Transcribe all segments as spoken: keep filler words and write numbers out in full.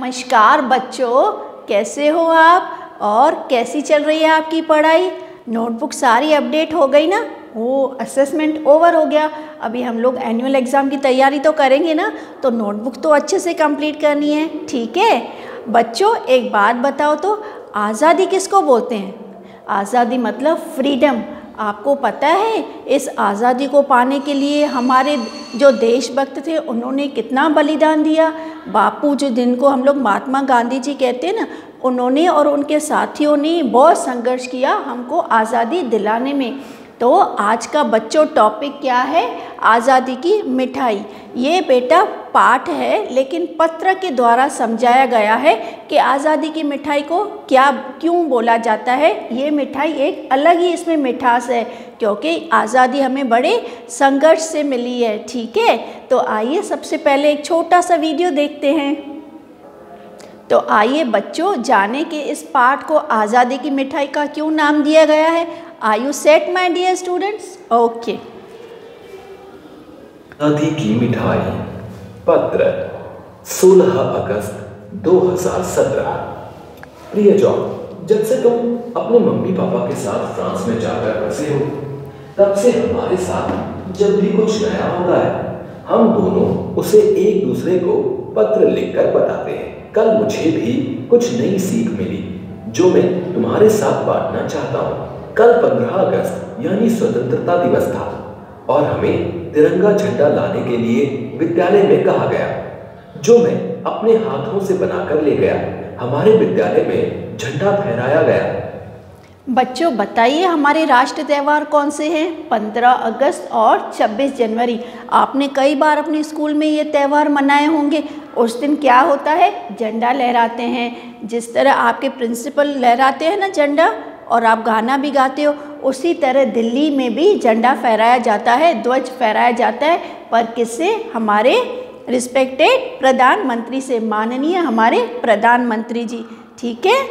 नमस्कार बच्चों, कैसे हो आप और कैसी चल रही है आपकी पढ़ाई। नोटबुक सारी अपडेट हो गई ना। वो असेसमेंट ओवर हो गया। अभी हम लोग एनुअल एग्ज़ाम की तैयारी तो करेंगे ना, तो नोटबुक तो अच्छे से कंप्लीट करनी है। ठीक है बच्चों, एक बात बताओ तो आज़ादी किसको बोलते हैं? आज़ादी मतलब फ्रीडम। आपको पता है इस आज़ादी को पाने के लिए हमारे जो देशभक्त थे उन्होंने कितना बलिदान दिया। बापू, जो जिनको हम लोग महात्मा गांधी जी कहते हैं ना, उन्होंने और उनके साथियों ने बहुत संघर्ष किया हमको आज़ादी दिलाने में। तो आज का बच्चों टॉपिक क्या है? आज़ादी की मिठाई। ये बेटा पाठ है, लेकिन पत्र के द्वारा समझाया गया है कि आज़ादी की मिठाई को क्या क्यों बोला जाता है। ये मिठाई एक अलग ही इसमें मिठास है, क्योंकि आज़ादी हमें बड़े संघर्ष से मिली है। ठीक है, तो आइए सबसे पहले एक छोटा सा वीडियो देखते हैं। तो आइए बच्चों जाने कि इस पाठ को आज़ादी की मिठाई का क्यों नाम दिया गया है। Are you set my dear students? Okay. आज़ादी की मिठाई। पत्र सोलह अगस्त दो हज़ार सत्रह। प्रिय जॉन, जब से तुम अपने मम्मी पापा के साथ फ्रांस में जाकर बसे हो, तब से हमारे साथ जब भी कुछ नया होता है, हम दोनों उसे एक दूसरे को पत्र लिखकर बताते हैं। कल मुझे भी कुछ नई सीख मिली जो मैं तुम्हारे साथ बांटना चाहता हूँ। कल पंद्रह अगस्त यानी स्वतंत्रता दिवस था और हमें तिरंगा झंडा लाने के लिए विद्यालय में कहा गया, जो मैं अपने हाथों से बनाकर ले गया। हमारे विद्यालय में झंडा फहराया गया। बच्चों बताइए हमारे राष्ट्र त्योहार कौन से हैं? पंद्रह अगस्त और छब्बीस जनवरी। आपने कई बार अपने स्कूल में ये त्यौहार मनाए होंगे। उस दिन क्या होता है? झंडा लहराते हैं। जिस तरह आपके प्रिंसिपल लहराते हैं ना झंडा, और आप गाना भी गाते हो, उसी तरह दिल्ली में भी झंडा फहराया जाता है, ध्वज फहराया जाता है। पर किससे? हमारे रिस्पेक्टेड प्रधानमंत्री से, माननीय हमारे प्रधानमंत्री जी। ठीक है,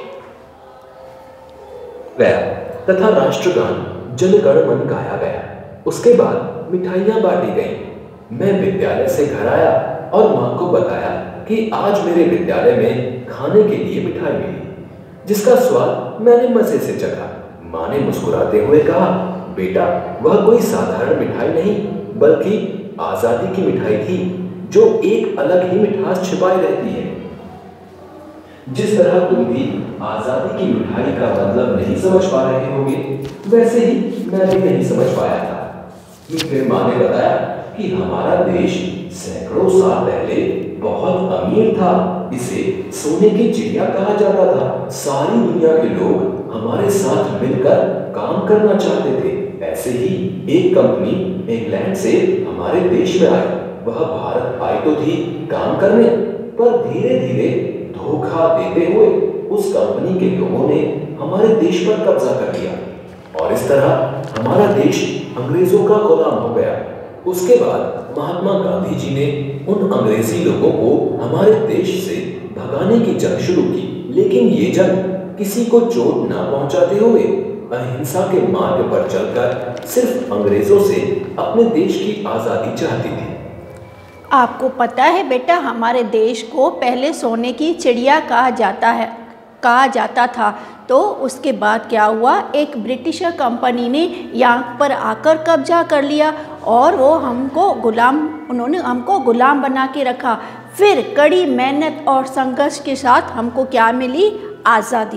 गया तथा राष्ट्रगान जन गण मन गाया गया। उसके बाद मिठाइयाँ बांटी गईं। मैं विद्यालय से घर आया और माँ को बताया कि आज मेरे विद्यालय में खाने के लिए मिठाई मिली, जिसका स्वाद मैंने मजे से चखा। माँ ने मुस्कुराते हुए कहा, बेटा वह कोई साधारण मिठाई नहीं बल्कि आज़ादी की मिठाई थी, जो एक अलग ही मिठास छिपाई रहती है। जिस तरह तुम भी आज़ादी की मिठाई का मतलब नहीं समझ पा रहे होंगे, वैसे ही मैं भी नहीं समझ पाया था। फिर माँ ने बताया कि हमारा देश सैकड़ों साल पहले बहुत अमीर था। इसे सोने की चिड़िया कहा जाता था। सारी दुनिया के लोग हमारे साथ मिलकर काम करना चाहते थे। ऐसे ही एक कंपनी इंग्लैंड से हमारे देश में आई। वह भारत आई तो थी काम करने, पर धीरे धीरे धोखा देते हुए उस कंपनी के लोगों ने हमारे देश पर कब्जा कर लिया और इस तरह हमारा देश अंग्रेजों का गुलाम हो गया। उसके बाद महात्मा गांधी जी ने उन अंग्रेजी लोगों को हमारे देश से भगाने की जंग शुरू की, लेकिन ये जंग किसी को चोट ना पहुंचाते हुए अहिंसा के मार्ग पर चलकर सिर्फ अंग्रेजों से अपने देश की आज़ादी चाहती थी। आपको पता है बेटा, हमारे देश को पहले सोने की चिड़िया कहा जाता है कहा जाता था। तो उसके बाद क्या हुआ? एक ब्रिटिशर कंपनी ने यहाँ पर आकर कब्जा कर लिया और वो हमको गुलाम उन्होंने हमको गुलाम बना के रखा। फिर कड़ी मेहनत और संघर्ष के साथ हमको क्या मिली? आज़ादी।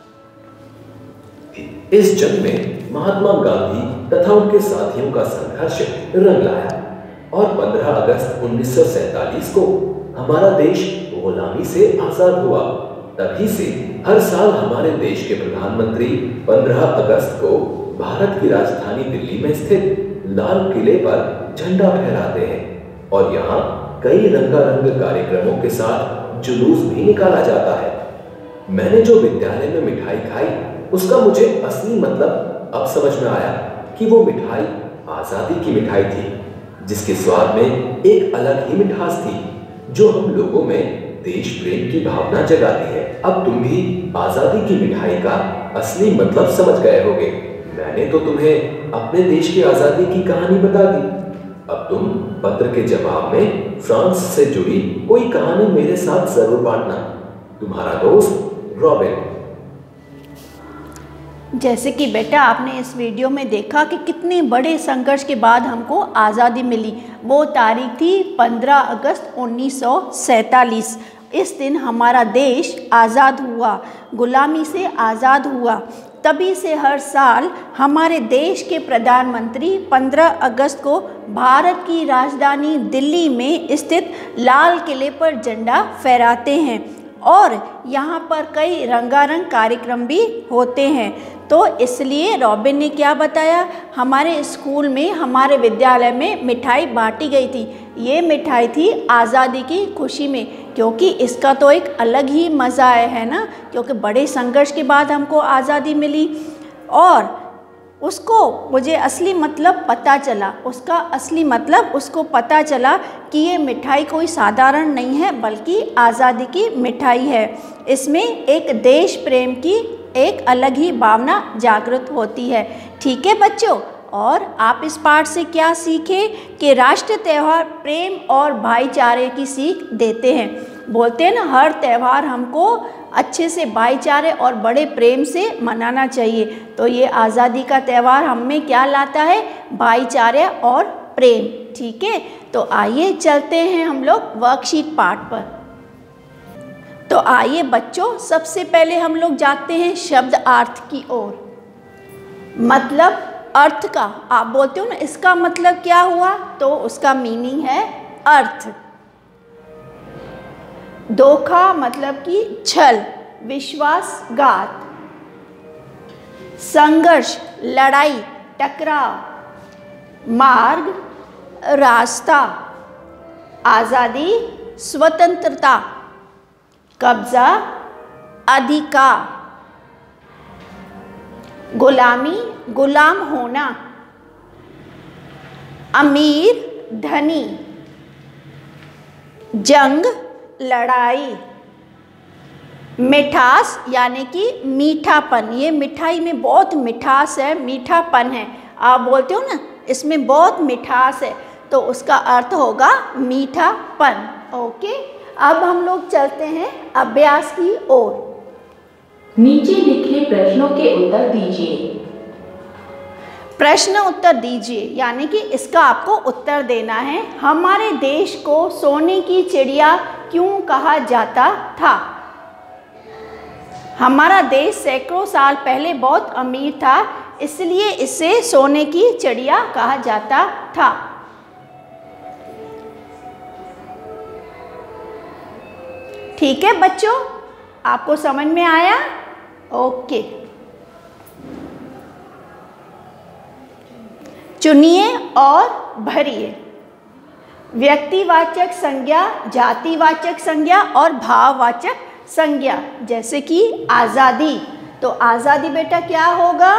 इस जंग में महात्मा गांधी तथा उनके साथियों का संघर्ष रंग लाया और पंद्रह अगस्त उन्नीस सौ सैंतालीस को हमारा देश गुलामी से आजाद हुआ। तभी से हर साल हमारे देश के प्रधानमंत्री पंद्रह अगस्त को भारत की राजधानी दिल्ली में स्थित लाल किले पर झंडा फहराते हैं और यहाँ कई रंगारंग कार्यक्रमों के साथ जुलूस भी निकाला जाता है। मैंने जो विद्यालय में मिठाई खाई, उसका मुझे असली मतलब अब समझ में आया कि वो मिठाई आज़ादी की मिठाई थी, जिसके स्वाद में एक अलग ही मिठास थी, जो हम लोगों में देश प्रेम की भावना जगाती है। अब तुम भी आज़ादी की मिठाई का असली मतलब समझ गए होगे। मैंने तो तुम्हें अपने देश की आज़ादी की कहानी बता दी। अब तुम पत्र के जवाब में फ्रांस से जुड़ी कोई कहानी मेरे साथ जरूर बांटना। तुम्हारा दोस्त रॉबिन। जैसे कि बेटा आपने इस वीडियो में देखा कि कितने बड़े संघर्ष के बाद हमको आज़ादी मिली। वो तारीख थी पंद्रह अगस्त उन्नीस सौ सैंतालीस। इस दिन हमारा देश आज़ाद हुआ, गुलामी से आज़ाद हुआ। तभी से हर साल हमारे देश के प्रधानमंत्री पंद्रह अगस्त को भारत की राजधानी दिल्ली में स्थित लाल किले पर झंडा फहराते हैं और यहाँ पर कई रंगारंग कार्यक्रम भी होते हैं। तो इसलिए रॉबिन ने क्या बताया, हमारे स्कूल में, हमारे विद्यालय में मिठाई बांटी गई थी। ये मिठाई थी आज़ादी की खुशी में, क्योंकि इसका तो एक अलग ही मज़ा है ना, क्योंकि बड़े संघर्ष के बाद हमको आज़ादी मिली और उसको मुझे असली मतलब पता चला, उसका असली मतलब उसको पता चला कि ये मिठाई कोई साधारण नहीं है बल्कि आज़ादी की मिठाई है। इसमें एक देश प्रेम की एक अलग ही भावना जागृत होती है। ठीक है बच्चों, और आप इस पाठ से क्या सीखे कि राष्ट्रीय त्यौहार प्रेम और भाईचारे की सीख देते हैं। बोलते हैं ना, हर त्यौहार हमको अच्छे से भाईचारे और बड़े प्रेम से मनाना चाहिए। तो ये आज़ादी का त्यौहार हम में क्या लाता है, भाईचारे और प्रेम। ठीक है, तो आइए चलते हैं हम लोग वर्कशीट पार्ट पर। तो आइए बच्चों, सबसे पहले हम लोग जाते हैं शब्द अर्थ की ओर। मतलब अर्थ का आप बोलते हो ना, इसका मतलब क्या हुआ, तो उसका मीनिंग है अर्थ। धोखा मतलब कि छल, विश्वासघात। संघर्ष लड़ाई, टकराव। मार्ग रास्ता। आज़ादी स्वतंत्रता। कब्जा अधिकार। गुलामी गुलाम होना। अमीर धनी। जंग लड़ाई। मिठास यानी कि मीठापन, ये मिठाई में बहुत मिठास है, मीठापन है। आप बोलते हो ना इसमें बहुत मिठास है, तो उसका अर्थ होगा मीठापन। ओके, अब हम लोग चलते हैं अभ्यास की ओर। नीचे लिखे प्रश्नों के उत्तर दीजिए। प्रश्न उत्तर दीजिए यानी कि इसका आपको उत्तर देना है। हमारे देश को सोने की चिड़िया क्यों कहा जाता था? हमारा देश सैकड़ों साल पहले बहुत अमीर था, इसलिए इसे सोने की चिड़िया कहा जाता था। ठीक है बच्चों, आपको समझ में आया? ओके, चुनिए और भरिए। व्यक्तिवाचक संज्ञा, जातिवाचक संज्ञा और भाववाचक संज्ञा। जैसे कि आज़ादी, तो आज़ादी बेटा क्या होगा?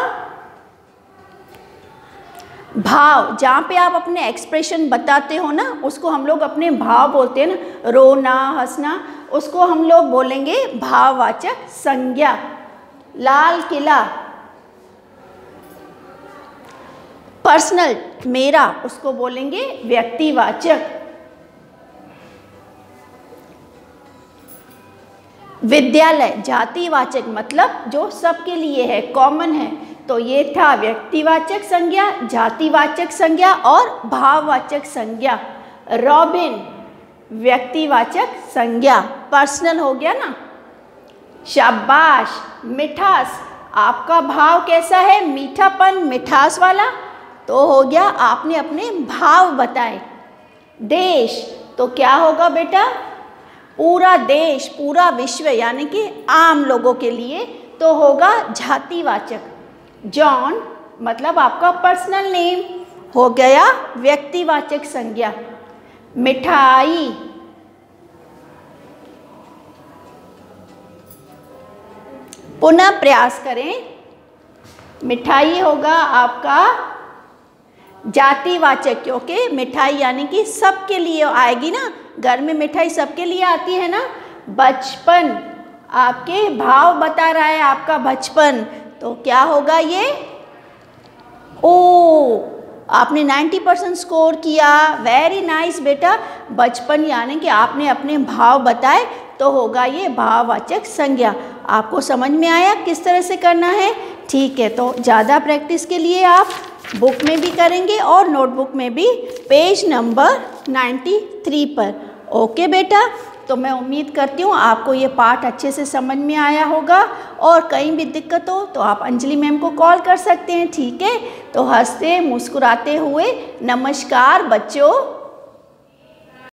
भाव, जहाँ पे आप अपने एक्सप्रेशन बताते हो ना, उसको हम लोग अपने भाव बोलते हैं ना, रोना हंसना, उसको हम लोग बोलेंगे भाववाचक संज्ञा। लाल किला, पर्सनल मेरा, उसको बोलेंगे व्यक्तिवाचक। विद्यालय जातिवाचक, मतलब जो सबके लिए है, कॉमन है। तो ये था व्यक्तिवाचक संज्ञा, जातिवाचक संज्ञा और भाववाचक संज्ञा। रॉबिन व्यक्तिवाचक संज्ञा, पर्सनल हो गया ना। शाबाश। मिठास, आपका भाव कैसा है? मीठापन, मिठास वाला, तो हो गया आपने अपने भाव बताए। देश, तो क्या होगा बेटा? पूरा देश, पूरा विश्व यानी कि आम लोगों के लिए, तो होगा जातिवाचक। जॉन मतलब आपका पर्सनल नेम, हो गया व्यक्तिवाचक संज्ञा। मिठाई, पुनः प्रयास करें। मिठाई होगा आपका जातिवाचक, क्योंकि मिठाई यानी कि सबके लिए आएगी ना, घर में मिठाई सबके लिए आती है ना। बचपन, आपके भाव बता रहा है आपका बचपन, तो क्या होगा ये? ओ, आपने नब्बे परसेंट स्कोर किया, वेरी नाइस बेटा। बचपन यानी कि आपने अपने भाव बताए, तो होगा ये भाववाचक संज्ञा। आपको समझ में आया किस तरह से करना है? ठीक है, तो ज़्यादा प्रैक्टिस के लिए आप बुक में भी करेंगे और नोटबुक में भी पेज नंबर तिरानवे पर। ओके बेटा, तो मैं उम्मीद करती हूँ आपको ये पाठ अच्छे से समझ में आया होगा, और कहीं भी दिक्कत हो तो आप अंजलि मैम को कॉल कर सकते हैं। ठीक है, तो हंसते मुस्कुराते हुए नमस्कार बच्चों।